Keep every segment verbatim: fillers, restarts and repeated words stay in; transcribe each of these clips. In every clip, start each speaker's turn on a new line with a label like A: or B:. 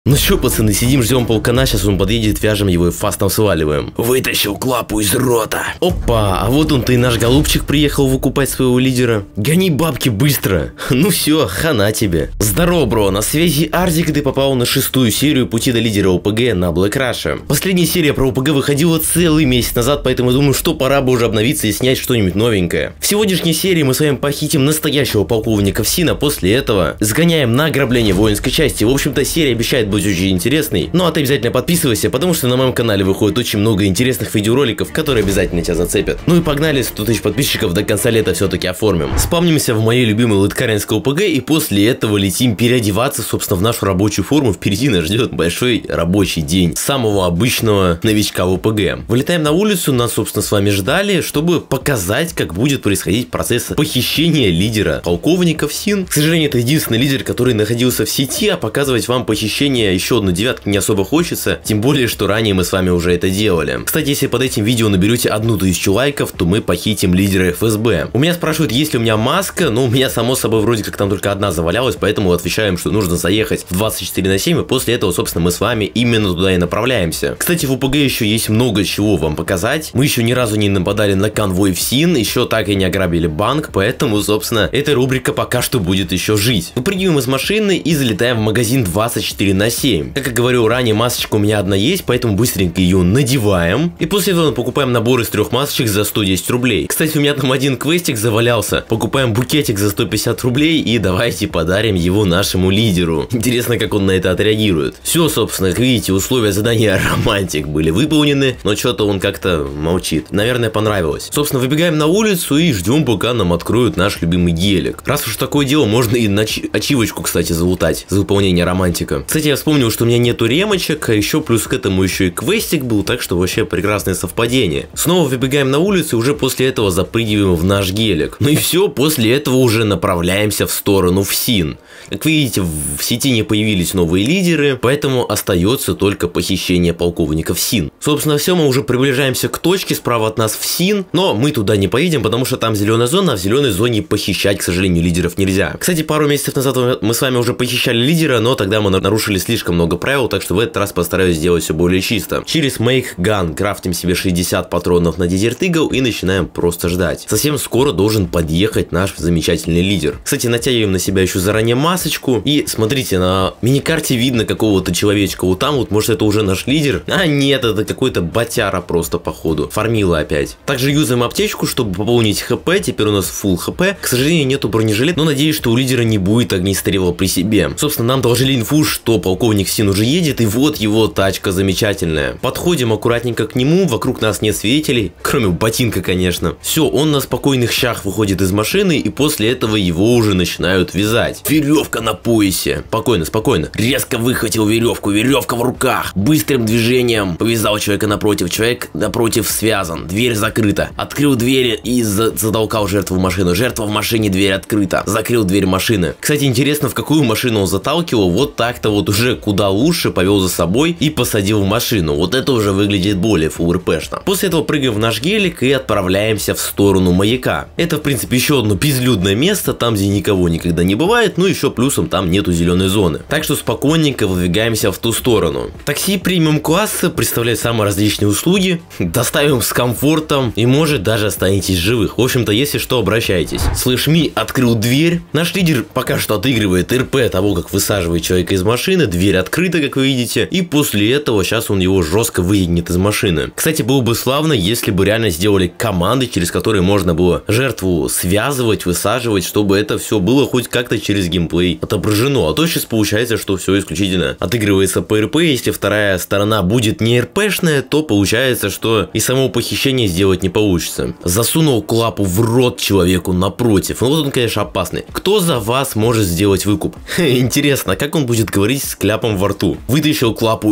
A: Ну что, пацаны, сидим, ждем полкана, сейчас он подъедет, вяжем его и фастом сваливаем. Вытащил клапу из рота. Опа, а вот он-то и наш голубчик приехал выкупать своего лидера. Гони бабки быстро. Ну все, хана тебе. Здорово, бро, на связи Арзик, и ты попал на шестую серию пути до лидера ОПГ на Black Rush. Последняя серия про ОПГ выходила целый месяц назад, поэтому думаю, что пора бы уже обновиться и снять что-нибудь новенькое. В сегодняшней серии мы с вами похитим настоящего полковника ФСИНа, после этого сгоняем на ограбление воинской части. В общем-то, серия обещает быть очень интересный. Ну а ты обязательно подписывайся, потому что на моем канале выходит очень много интересных видеороликов, которые обязательно тебя зацепят. Ну и погнали, сто тысяч подписчиков до конца лета все-таки оформим. Спавнимся в моей любимой лыткаринской ОПГ и после этого летим переодеваться, собственно, в нашу рабочую форму. Впереди нас ждет большой рабочий день самого обычного новичка в ОПГ. Вылетаем на улицу, нас, собственно, с вами ждали, чтобы показать, как будет происходить процесс похищения лидера полковника ФСИН. К сожалению, это единственный лидер, который находился в сети, а показывать вам похищение еще одну девятку не особо хочется, тем более, что ранее мы с вами уже это делали. Кстати, если под этим видео наберете одну тысячу лайков, то мы похитим лидера эф эс бэ. У меня спрашивают, есть ли у меня маска, но у меня, само собой, вроде как там только одна завалялась, поэтому отвечаем, что нужно заехать в двадцать четыре на семь, и после этого, собственно, мы с вами именно туда и направляемся. Кстати, в ОПГ еще есть много чего вам показать. Мы еще ни разу не нападали на конвой ФСИН, еще так и не ограбили банк, поэтому, собственно, эта рубрика пока что будет еще жить. Выпрыгиваем из машины и залетаем в магазин двадцать четыре на семь. Как я говорю ранее, масочка у меня одна есть, поэтому быстренько ее надеваем. И после этого покупаем набор из трех масочек за сто десять рублей. Кстати, у меня там один квестик завалялся. Покупаем букетик за сто пятьдесят рублей и давайте подарим его нашему лидеру. Интересно, как он на это отреагирует. Все, собственно, как видите, условия задания романтик были выполнены, но что-то он как-то молчит. Наверное, понравилось. Собственно, выбегаем на улицу и ждем, пока нам откроют наш любимый гелик. Раз уж такое дело, можно и на ачивочку, кстати, залутать за выполнение романтика. Кстати, я вспомнил, что у меня нету ремочек, а еще плюс к этому еще и квестик был, так что вообще прекрасное совпадение. Снова выбегаем на улицу и уже после этого запрыгиваем в наш гелик. Ну и все, после этого уже направляемся в сторону ФСИН. Как видите, в сети не появились новые лидеры, поэтому остается только похищение полковника ФСИН. Собственно, все, мы уже приближаемся к точке, справа от нас ФСИН, но мы туда не поедем, потому что там зеленая зона, а в зеленой зоне похищать, к сожалению, лидеров нельзя. Кстати, пару месяцев назад мы с вами уже похищали лидера, но тогда мы нарушили слишком много правил, так что в этот раз постараюсь сделать все более чисто. Через Make Gun крафтим себе шестьдесят патронов на Desert Eagle и начинаем просто ждать. Совсем скоро должен подъехать наш замечательный лидер. Кстати, натягиваем на себя еще заранее масочку. И смотрите, на миникарте видно какого-то человечка. Вот там вот, может, это уже наш лидер. А нет, это какой-то ботяра просто, походу. Фармила опять. Также юзаем аптечку, чтобы пополнить хп. Теперь у нас full хп. К сожалению, нету бронежилета, но надеюсь, что у лидера не будет огнестрела при себе. Собственно, нам доложили инфу, что полковник ФСИН уже едет, и вот его тачка замечательная. Подходим аккуратненько к нему, вокруг нас нет свидетелей, кроме ботинка, конечно. Все, он на спокойных щах выходит из машины, и после этого его уже начинают вязать. Веревка на поясе. Спокойно, спокойно. Резко выхватил веревку, веревка в руках. Быстрым движением повязал человека напротив. Человек напротив связан. Дверь закрыта. Открыл дверь и затолкал жертву в машину. Жертва в машине, дверь открыта. Закрыл дверь машины. Кстати, интересно, в какую машину он заталкивал. Вот так-то вот уже куда лучше повел за собой и посадил в машину. Вот это уже выглядит более фулл эр пэ-шно. После этого прыгаем в наш гелик и отправляемся в сторону маяка. Это, в принципе, еще одно безлюдное место, там, где никого никогда не бывает, ну еще плюсом там нету зеленой зоны. Так что спокойненько выдвигаемся в ту сторону. Такси премиум класса представляет самые различные услуги. Доставим с комфортом и, может, даже останетесь живых. В общем-то, если что, обращайтесь. Слэшми открыл дверь. Наш лидер пока что отыгрывает эр пэ того, как высаживает человека из машины. Дверь открыта, как вы видите. И после этого сейчас он его жестко выедет из машины. Кстати, было бы славно, если бы реально сделали команды, через которые можно было жертву связывать, высаживать, чтобы это все было хоть как-то через геймплей отображено. А то сейчас получается, что все исключительно отыгрывается по эр пэ. Если вторая сторона будет не эр пэ-шная, то получается, что и само похищение сделать не получится. Засунул клапу в рот человеку напротив. Ну вот он, конечно, опасный. Кто за вас может сделать выкуп? Интересно, как он будет говорить с кляпом во рту? Вытащил клапу из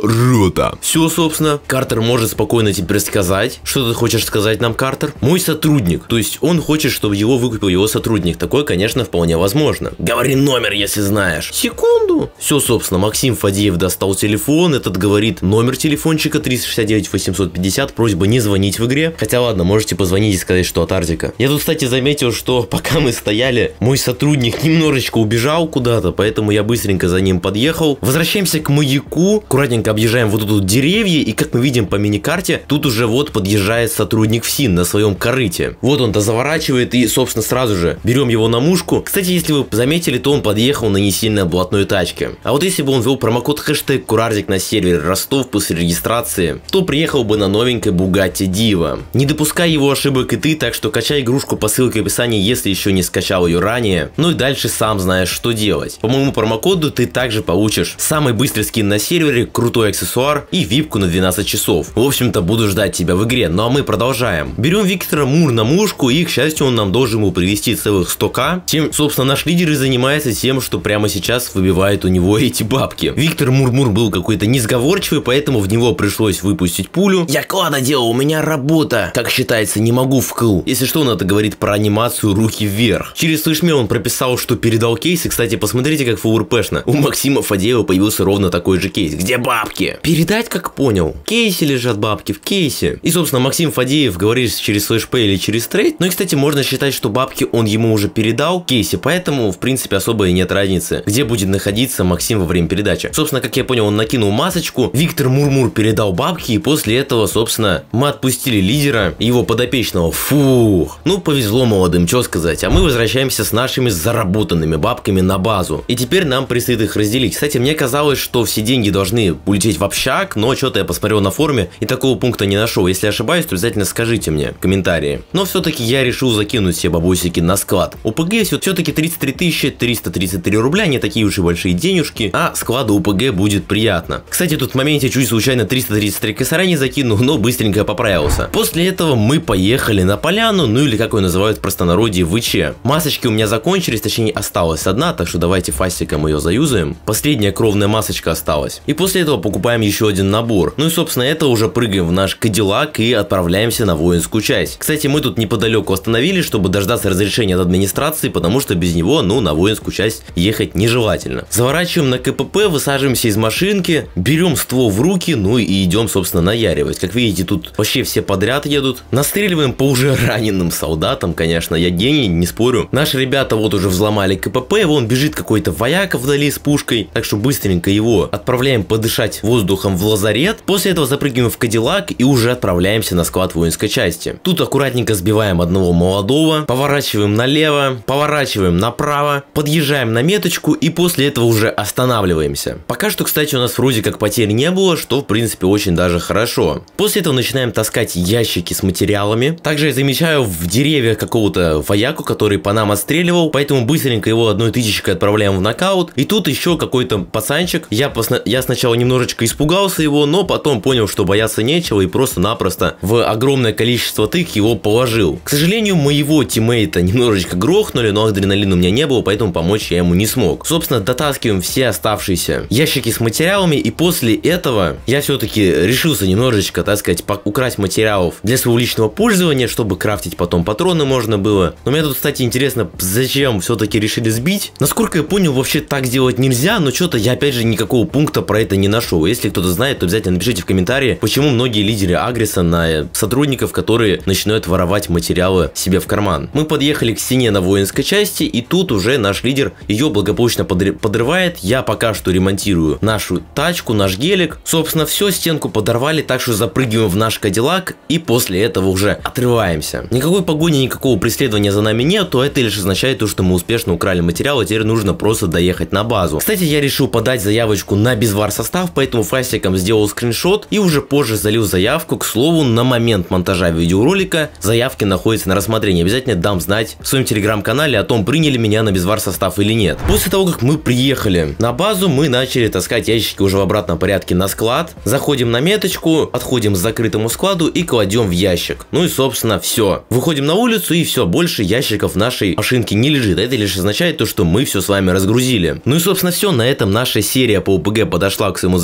A: рота. Все, собственно, Картер может спокойно теперь сказать. Что ты хочешь сказать нам, Картер? Мой сотрудник. То есть он хочет, чтобы его выкупил его сотрудник. Такое, конечно, вполне возможно. Говори номер, если знаешь. Секунду. Все, собственно, Максим Фадеев достал телефон. Этот говорит номер телефончика триста шестьдесят девять восемьсот пятьдесят. Просьба не звонить в игре. Хотя ладно, можете позвонить и сказать, что от Артика. Я тут, кстати, заметил, что пока мы стояли, мой сотрудник немножечко убежал куда-то, поэтому я быстренько за ним подъехал. Возвращаемся к маяку. Аккуратненько объезжаем вот тут деревья. И как мы видим по миникарте, тут уже вот подъезжает сотрудник ФСИН на своем корыте. Вот он-то заворачивает и, собственно, сразу же берем его на мушку. Кстати, если вы заметили, то он подъехал на не сильно блатной тачке. А вот если бы он ввел промокод хэштег Курардик на сервере Ростов после регистрации, то приехал бы на новенькой Bugatti Diva. Не допускай его ошибок и ты, так что качай игрушку по ссылке в описании, если еще не скачал ее ранее. Ну и дальше сам знаешь, что делать. По моему промокоду ты также получишь самый быстрый скин на сервере, крутой аксессуар и випку на двенадцать часов. В общем-то, буду ждать тебя в игре. Ну а мы продолжаем. Берем Виктора Мур на мушку, и, к счастью, он нам должен ему привести целых сто тысяч. Тем, собственно, наш лидер и занимается тем, что прямо сейчас выбивает у него эти бабки. Виктор Мур-Мур был какой-то несговорчивый, поэтому в него пришлось выпустить пулю. Я клада делал, у меня работа. Как считается, не могу вкл. Если что, он это говорит про анимацию руки вверх. Через слышме он прописал, что передал кейс. И, кстати, посмотрите, как фулл-РПшно. У Максима Фадеева появился ровно такой же кейс. Где бабки? Передать, как понял. В кейсе лежат бабки, в кейсе. И, собственно, Максим Фадеев говорит через флешпэй или через трейд. Ну и, кстати, можно считать, что бабки он ему уже передал в кейсе. Поэтому, в принципе, особо и нет разницы, где будет находиться Максим во время передачи. Собственно, как я понял, он накинул масочку. Виктор Мур-Мур передал бабки. И после этого, собственно, мы отпустили лидера и его подопечного. Фух. Ну, повезло молодым, что сказать. А мы возвращаемся с нашими заработанными бабками на базу. И теперь нам предстоит их разделить. Кстати, мне казалось, что все деньги должны улететь в общак, но что-то я посмотрел на форуме и такого пункта не нашел. Если ошибаюсь, то обязательно скажите мне в комментарии. Но все-таки я решил закинуть все бабосики на склад. ОПГ все-таки тридцать три тысячи триста тридцать три рубля, не такие уж и большие денежки, а склада ОПГ будет приятно. Кстати, тут в моменте чуть случайно триста тридцать три косаря не закинул, но быстренько поправился. После этого мы поехали на поляну, ну или как ее называют в простонародье, ВЧ. Масочки у меня закончились, точнее осталась одна, так что давайте фастиком ее заюзаем. Последняя кровная масочка осталась. И после этого покупаем еще один набор. Ну и собственно это уже прыгаем в наш Кадиллак и отправляемся на воинскую часть. Кстати, мы тут неподалеку остановились, чтобы дождаться разрешения от администрации, потому что без него, ну, на воинскую часть ехать нежелательно. Заворачиваем на КПП, высаживаемся из машинки, берем ствол в руки, ну и идем, собственно, наяривать. Как видите, тут вообще все подряд едут. Настреливаем по уже раненым солдатам, конечно, я гений, не спорю. Наши ребята вот уже взломали КПП, вон бежит какой-то вояка вдали с пушкой, так что быстренько его отправляем подышать воздухом в лазарет. После этого запрыгиваем в Кадиллак и уже отправляемся на склад воинской части. Тут аккуратненько сбиваем одного молодого, поворачиваем налево, поворачиваем направо, подъезжаем на меточку и после этого уже останавливаемся. Пока что, кстати, у нас вроде как потерь не было, что в принципе очень даже хорошо. После этого начинаем таскать ящики с материалами. Также я замечаю в деревьях какого-то вояку, который по нам отстреливал, поэтому быстренько его одной тычечкой отправляем в нокаут. И тут еще какой-то пацанчик. Я, посна... я сначала немножечко испугался его, но потом понял, что бояться нечего и просто-напросто в огромное количество тык его положил. К сожалению, моего тиммейта немножечко грохнули, но адреналина у меня не было, поэтому помочь я ему не смог. Собственно, дотаскиваем все оставшиеся ящики с материалами, и после этого я все-таки решился немножечко, так сказать, украсть материалов для своего личного пользования, чтобы крафтить потом патроны можно было. Но мне тут, кстати, интересно, зачем все-таки решили сбить. Насколько я понял, вообще так делать нельзя, но что-то я опять же никакого пункта про это не нашел. Если кто-то знает, то обязательно напишите в комментарии, почему многие лидеры агресса на сотрудников, которые начинают воровать материалы себе в карман. Мы подъехали к стене на воинской части, и тут уже наш лидер ее благополучно подрывает. Я пока что ремонтирую нашу тачку, наш гелик. Собственно, все, стенку подорвали, так что запрыгиваем в наш Кадиллак и после этого уже отрываемся. Никакой погони, никакого преследования за нами нет, то это лишь означает то, что мы успешно украли материал, и теперь нужно просто доехать на базу. Кстати, я решил подать заявочку на безвар состав, поэтому фастиком сделал скриншот и уже позже залил заявку. К слову, на момент монтажа видеоролика заявки находятся на рассмотрении. Обязательно дам знать в своем телеграм-канале о том, приняли меня на безвар состав или нет. После того, как мы приехали на базу, мы начали таскать ящики уже в обратном порядке на склад. Заходим на меточку, отходим к закрытому складу и кладем в ящик. Ну и собственно все. Выходим на улицу и все, больше ящиков в нашей машинке не лежит. Это лишь означает то, что мы все с вами разгрузили. Ну и собственно все, на этом наша серия по ОПГ подошла к своему завершению.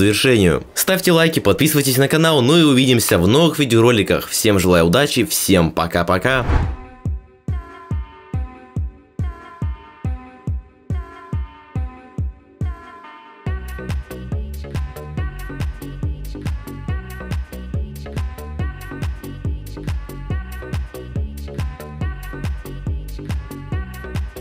A: завершению. Ставьте лайки, подписывайтесь на канал, ну и увидимся в новых видеороликах. Всем желаю удачи, всем пока-пока.